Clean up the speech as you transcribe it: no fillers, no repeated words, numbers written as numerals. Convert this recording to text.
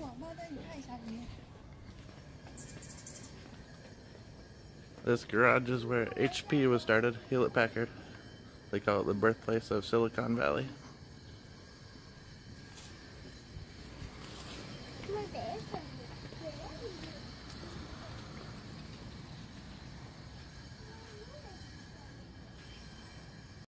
This garage is where HP was started, Hewlett-Packard. They call it the birthplace of Silicon Valley.